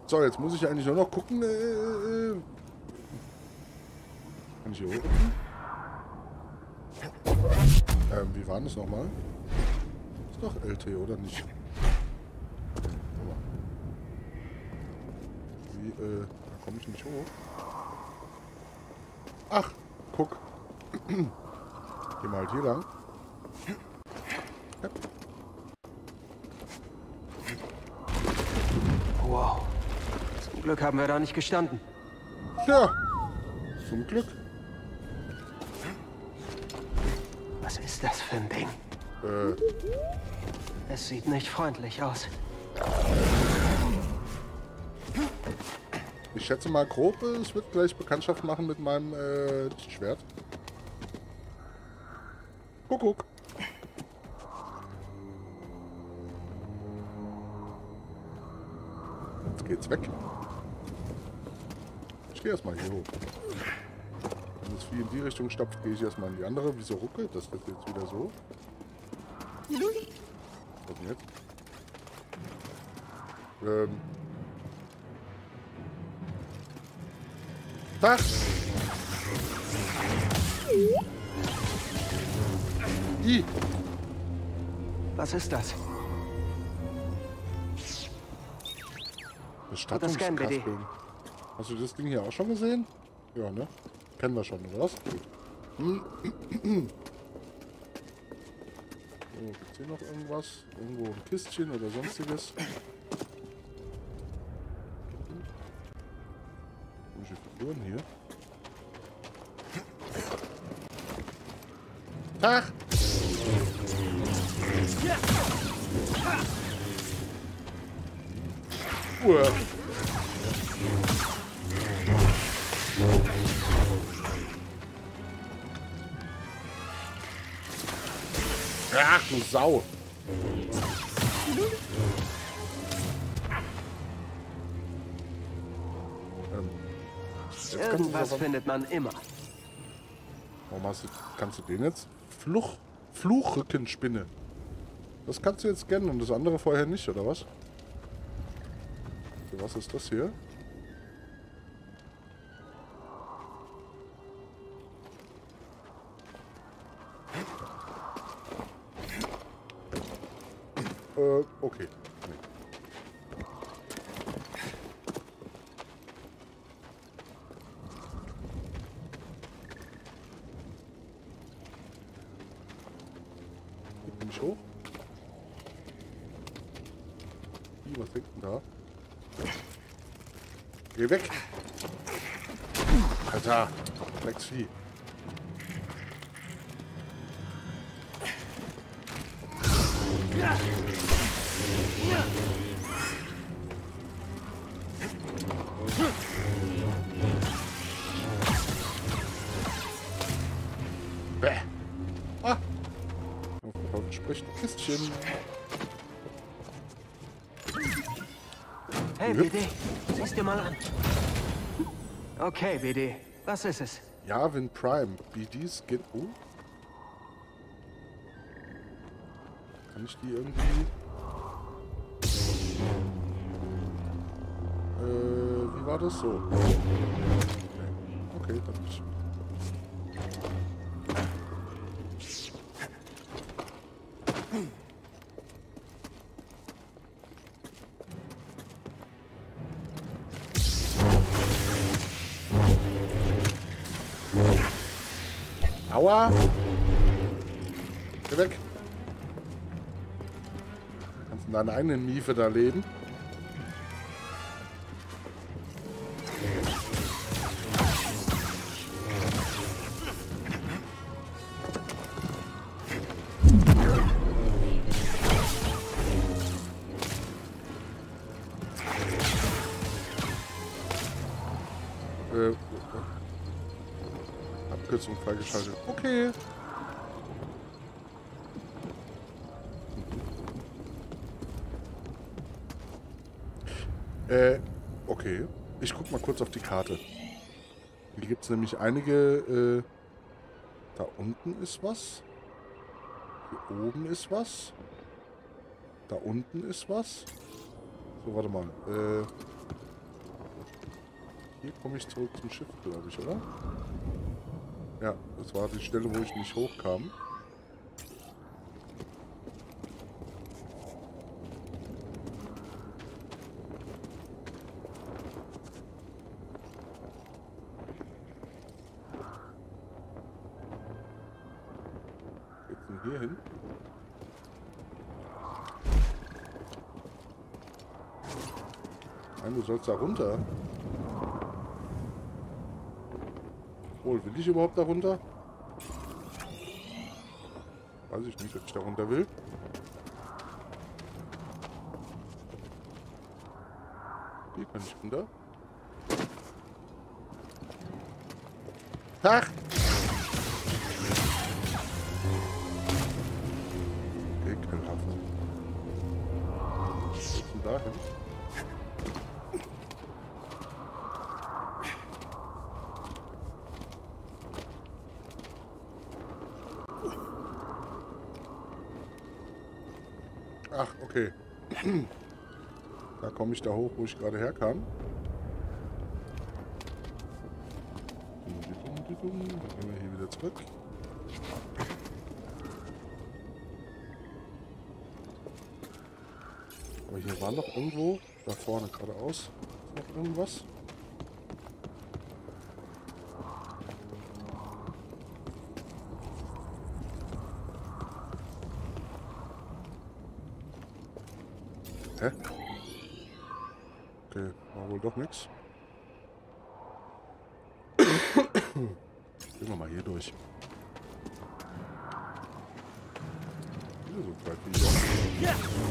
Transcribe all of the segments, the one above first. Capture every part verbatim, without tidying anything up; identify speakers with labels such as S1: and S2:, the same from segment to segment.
S1: So, jetzt muss ich eigentlich nur noch gucken. Äh, äh, kann ich hier hoch? Ähm, wie war das nochmal? Ist doch L T, oder nicht? Wie, äh, da komme ich nicht hoch. Ach, guck. Gehen wir halt hier lang. Ja.
S2: Wow. Zum Glück haben wir da nicht gestanden.
S1: Ja, zum Glück.
S2: Was ist das für ein Ding?
S1: Äh,
S2: Es sieht nicht freundlich aus.
S1: ich schätze mal grob, es wird gleich Bekanntschaft machen mit meinem äh, Schwert. Guck, guck. Jetzt geht's weg. Ich gehe erstmal hier hoch. Wenn das Vieh in die Richtung stapft, gehe ich erstmal in die andere. Wieso ruckelt das jetzt wieder so? Was denn jetzt? Ähm. Tag! I!
S2: Was ist das?
S1: Bestattungskasteln. Hast du das Ding hier auch schon gesehen? Ja, ne? Kennen wir schon, oder was? Gut. So, gibt's hier noch irgendwas? Irgendwo ein Kistchen oder sonstiges? Komische Figuren hier. Tag! Uah. Ach du Sau! Ähm,
S2: Irgendwas findet man immer.
S1: Warum hast du, kannst du den jetzt? Fluch, Fluchrückenspinne. Das kannst du jetzt scannen und das andere vorher nicht, oder was? Okay, was ist das hier? Äh, okay. Nee. Geht nicht hoch? Ih, was hängt denn da? Geh weg! Alter! Drecksvieh! Bäh! Ah! Da spricht ein Kistchen.
S2: Hey, B D, sieh's dir mal an. Okay, B D, was ist es?
S1: Yavin Prime. B Ds geht. Oh. Kann ich die irgendwie. Äh, wie war das so? Okay, dann nicht. Aua! Geh weg! Kannst in deiner eigenen Miefe da leben. Äh, Abkürzung freigeschaltet. Okay. Äh, okay. Ich guck mal kurz auf die Karte. Hier gibt es nämlich einige, äh, da unten ist was. Hier oben ist was. Da unten ist was. So, warte mal. Äh, Hier komme ich zurück zum Schiff, glaube ich, oder? Ja, das war die Stelle, wo ich nicht hochkam. Geht's denn hier hin? Nein, du sollst da runter. Wohl, will ich überhaupt da runter? Weiß ich nicht, ob ich da runter will. Hier kann ich runter. Ach! Ekelhaft. Was ist denn da hin? Ach, okay. Da komme ich da hoch, wo ich gerade herkam. Dann gehen wir hier wieder zurück. Aber hier war noch irgendwo, da vorne geradeaus, noch irgendwas. Hä? Okay, war wohl doch nichts. Gehen wir mal hier durch. Hier so zwei Viecher.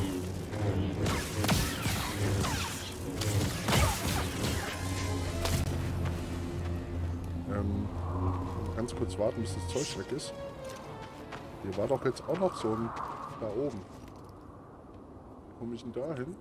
S1: Ähm, ganz kurz warten, bis das Zeug weg ist. Hier war doch jetzt auch noch so ein da oben. Wo komme ich denn da hin?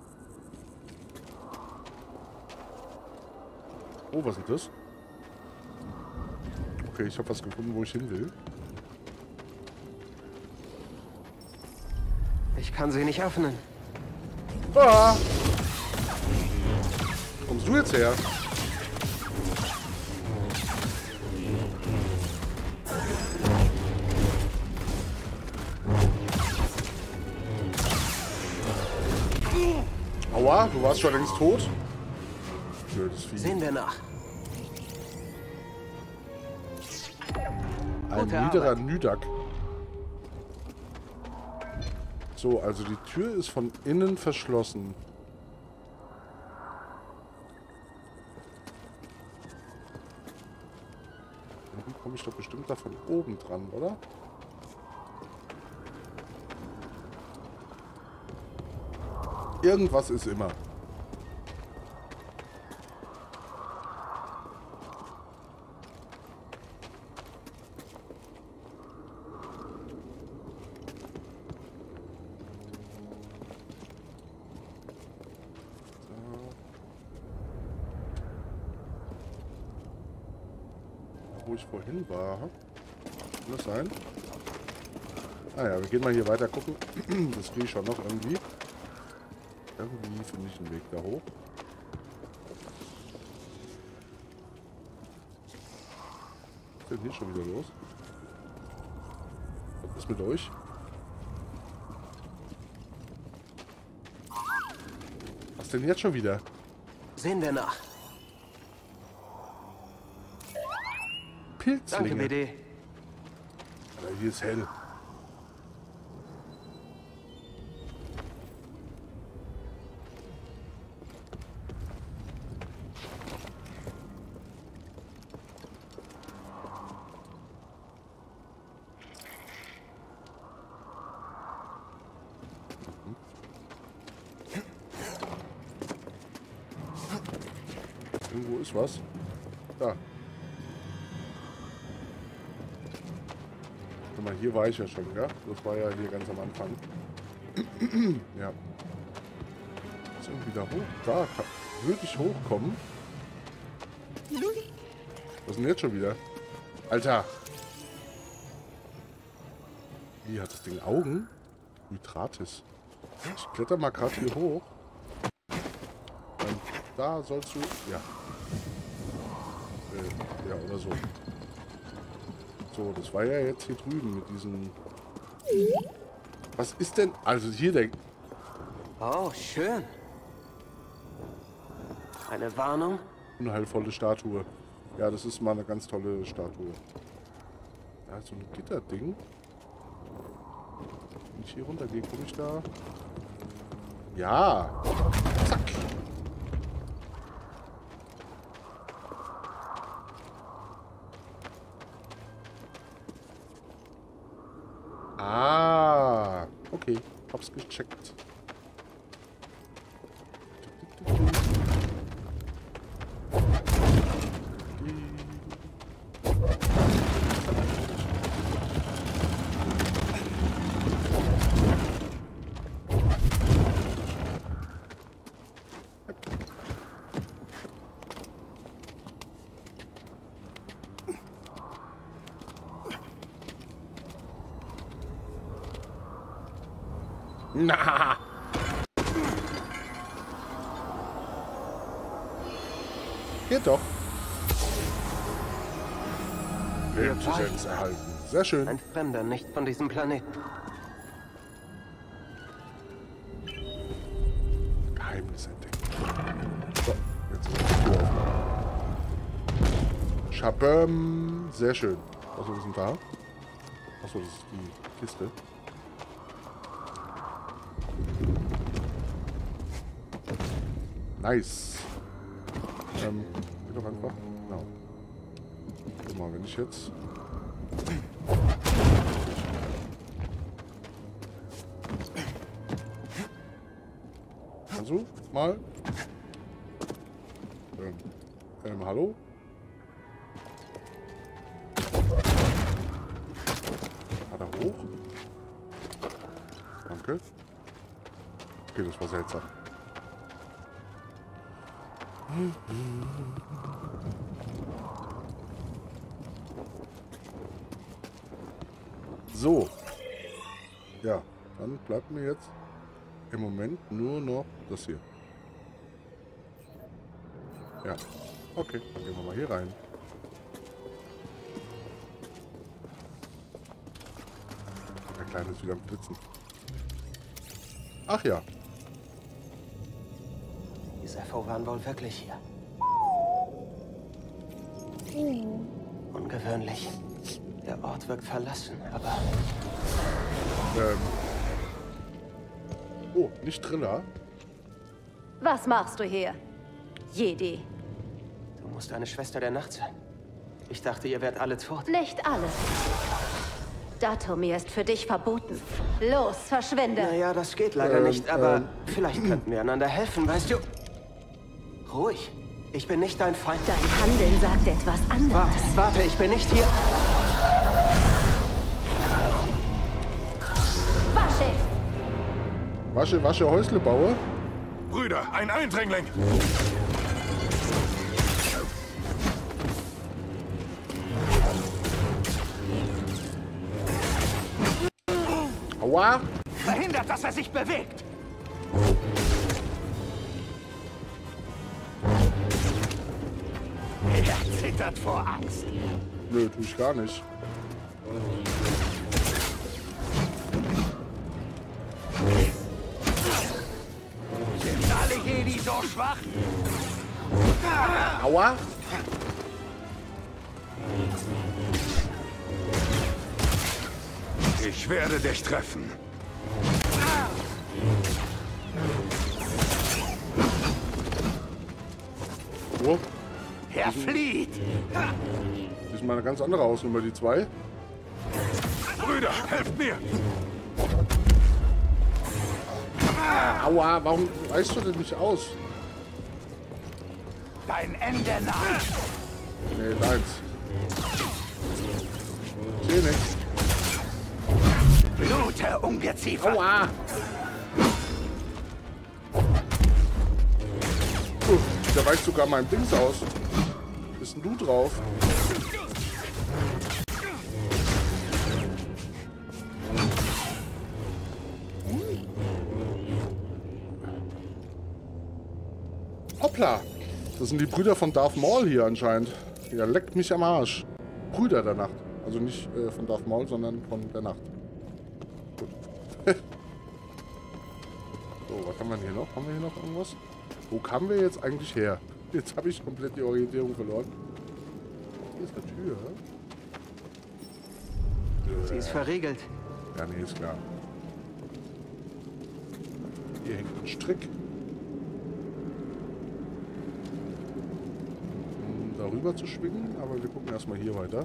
S1: Oh, was ist das? Okay, ich habe was gefunden, wo ich hin will.
S2: Ich kann sie nicht öffnen.
S1: Ah! Kommst du jetzt her? Aua, du warst schon längst tot. Blödes Vieh.
S2: Sehen wir nach.
S1: Ein
S2: Gute
S1: niederer
S2: Arbeit.
S1: Nüdak. So, also die Tür ist von innen verschlossen. Dann komme ich doch bestimmt da von oben dran, oder? Irgendwas ist immer. Wo ich vorhin war. Kann das sein? Ah ja, wir gehen mal hier weiter gucken. Das kriege ich schon noch irgendwie. Irgendwie finde ich einen Weg da hoch. Was ist denn hier schon wieder los? Was ist mit euch? Was denn jetzt schon wieder?
S2: Sehen wir nach.
S1: Pilzlinge.
S2: Danke, B D.
S1: Aber hier ist hell. Irgendwo ist was. Da. Guck mal, hier war ich ja schon, ja? Das war ja hier ganz am Anfang. Ja. Ist irgendwie da hoch? Da kann, würde ich hochkommen. Was ist denn jetzt schon wieder? Alter! Wie hat das Ding Augen? Hydratis. Ich kletter mal gerade hier hoch. Und da sollst du... Ja. Äh, ja, oder so. So, das war ja jetzt hier drüben mit diesen... Was ist denn... Also hier der...
S2: Oh, schön. Eine Warnung?
S1: Unheilvolle Statue. Ja, das ist mal eine ganz tolle Statue. Ja, so ein Gitterding. Wenn ich hier runtergehe, komme ich da... Ja! Zack! Ah! Okay, hab's gecheckt. Na! Geht doch. Lebensessenz erhalten. Sehr schön.
S2: Ein Fremder, nicht von diesem Planeten.
S1: Geheimnis entdeckt. So, jetzt ist die Tür aufmachen. Schaböm. Sehr schön. Was ist denn da? Achso, das ist die Kiste. Nice. Ähm, geht doch einfach. Genau. Guck mal, wenn ich jetzt... Also, mal. Ähm, ähm, hallo? Hat er hoch? Danke. Okay, das war seltsam. So. Ja, dann bleibt mir jetzt im Moment nur noch das hier. Ja. Okay, dann gehen wir mal hier rein. Der Kleine ist wieder am Blitzen. Ach ja.
S2: Die Sepho waren wohl wirklich hier. Ungewöhnlich. Der Ort wirkt verlassen, aber...
S1: Ähm. Oh, nicht Triller.
S3: Was machst du hier, Jedi?
S2: Du musst eine Schwester der Nacht sein. Ich dachte, ihr wärt alle tot.
S3: Nicht alle. Datomir ist für dich verboten. Los, verschwinde.
S2: Naja, das geht leider
S1: Ähm,
S2: nicht, aber
S1: ähm.
S2: vielleicht könnten wir einander helfen, weißt du? Ruhig. Ich bin nicht dein Feind.
S3: Dein Handeln sagt etwas anderes.
S2: Warte, warte, ich bin nicht hier.
S3: Wasche!
S1: Wasche, wasche, Häusle baue.
S4: Brüder, ein Eindringling!
S1: Aua!
S4: Verhindert, dass er sich bewegt! Er zittert vor Angst.
S1: Nö, tue ich gar nicht.
S4: Sind alle Jedi so schwach?
S1: Aua!
S4: Ich werde dich treffen.
S1: Oh,
S4: Er flieht!
S1: das ist mal eine ganz andere Hausnummer, die zwei.
S4: Brüder, helft mir!
S1: Aua, warum weißt du denn nicht aus?
S4: Dein Ende naht!
S1: Nee, deins. Ich seh nichts.
S4: Blute, Ungeziefer!
S1: Aua! Uh, der weicht sogar meinem Dings aus. Bist denn du drauf? Hoppla! Das sind die Brüder von Darth Maul hier anscheinend. Ja, leckt mich am Arsch. Brüder der Nacht. Also nicht äh, von Darth Maul, sondern von der Nacht. Gut. So, was haben wir hier noch? Haben wir hier noch irgendwas? Wo kamen wir jetzt eigentlich her? Jetzt habe ich komplett die Orientierung verloren. Hier ist eine Tür.
S2: Sie ist verriegelt.
S1: Ja, nee, ist klar. Hier hängt ein Strick. Um darüber zu schwingen, aber wir gucken erstmal hier weiter.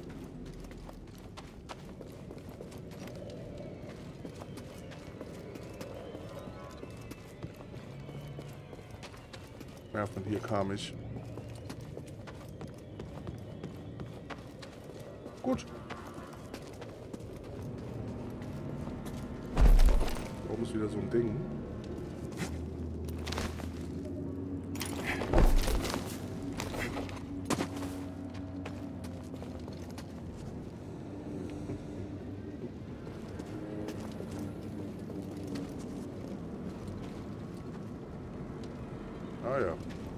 S1: Ja, von hier kam ich. Gut. Da oben ist wieder so ein Ding. Ah ja.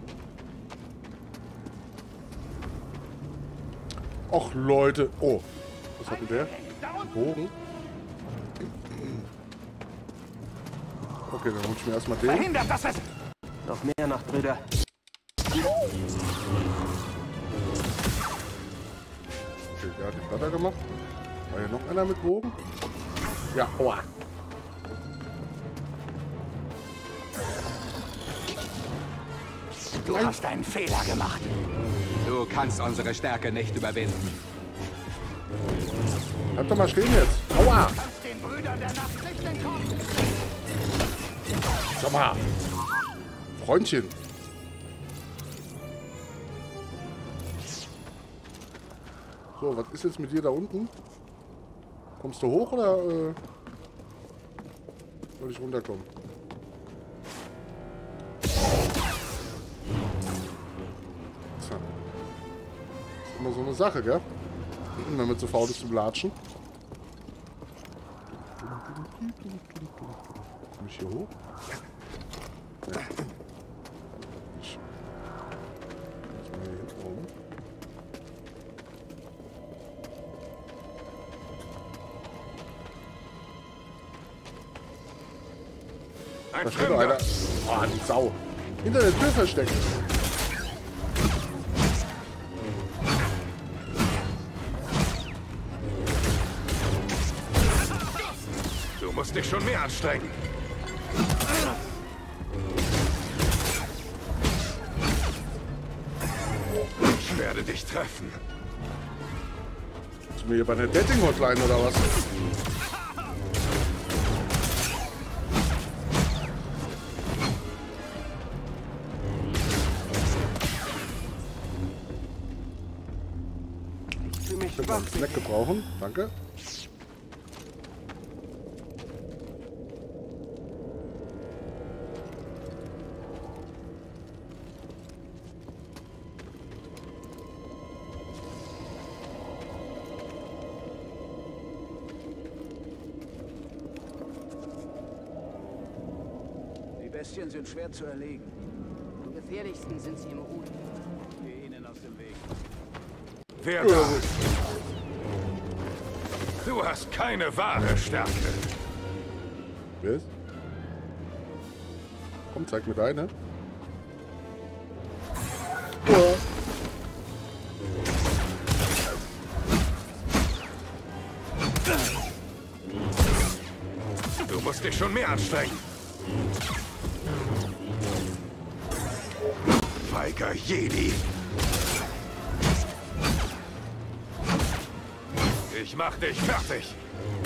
S1: Och Leute. Oh. Was hat denn der? Bogen. Okay, dann hol ich mir erstmal den.
S2: Verhindert das es! Noch mehr Nachtbrüder.
S1: Okay, der hat die Platter gemacht. War hier noch einer mit Bogen? Ja, aua.
S4: Du hast einen Fehler gemacht.
S5: Du kannst unsere Stärke nicht überwinden.
S1: Bleib doch mal stehen jetzt. Aua.
S4: Du kannst den Brüdern der Nacht nicht entkommen.
S1: Sag mal. Freundchen. So, was ist jetzt mit dir da unten? Kommst du hoch oder äh, soll ich runterkommen? Tja. Ist immer so eine Sache, gell? Wenn man zu faul ist zum Latschen. Komm ich hier hoch? Ja. Ich. Ich mal hier hinten rum. Da steht doch einer. Oh, die Sau. Hinter der Tür versteckt.
S4: Du musst dich schon mehr anstrengen. Ich werde dich treffen.
S1: Ist mir hier bei der Dating-Hotline oder was?
S2: Für mich
S1: Ich könnte mal einen Snack gebrauchen. Danke.
S6: Die Bestien sind schwer zu erlegen.
S7: Am gefährlichsten sind sie im Ruhen.
S6: Geh ihnen aus dem Weg.
S4: Wer da? Du hast keine wahre Stärke.
S1: Wer ist? Komm, zeig mir deine. Oh.
S4: Du musst dich schon mehr anstrengen. Feiger Jedi. Ich mach dich fertig.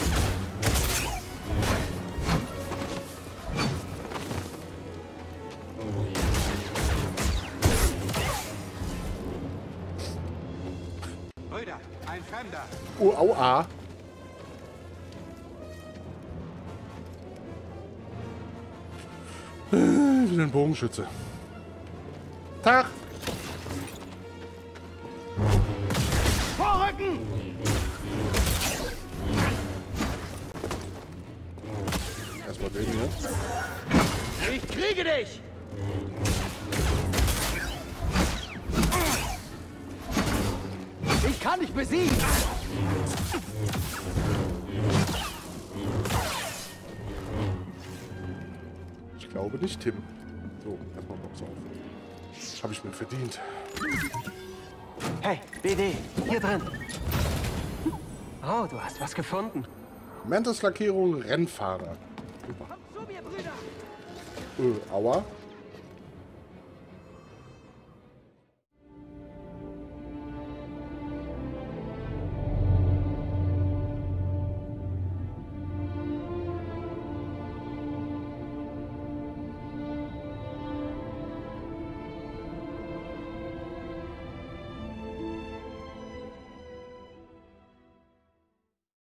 S5: Brüder, ein Fremder.
S1: Oh, aua. Äh, wieder ein Bogenschütze. Tag.
S4: Vorrücken!
S1: Erstmal den hier.
S6: Ich kriege dich!
S4: Ich kann dich besiegen.
S1: Ich glaube nicht, Tim. So, erstmal Box auf. Habe ich mir verdient.
S2: Hey, B D, hier drin. Oh, du hast was gefunden.
S1: Mantis-Lackierung Rennfahrer. Super. Äh, aua.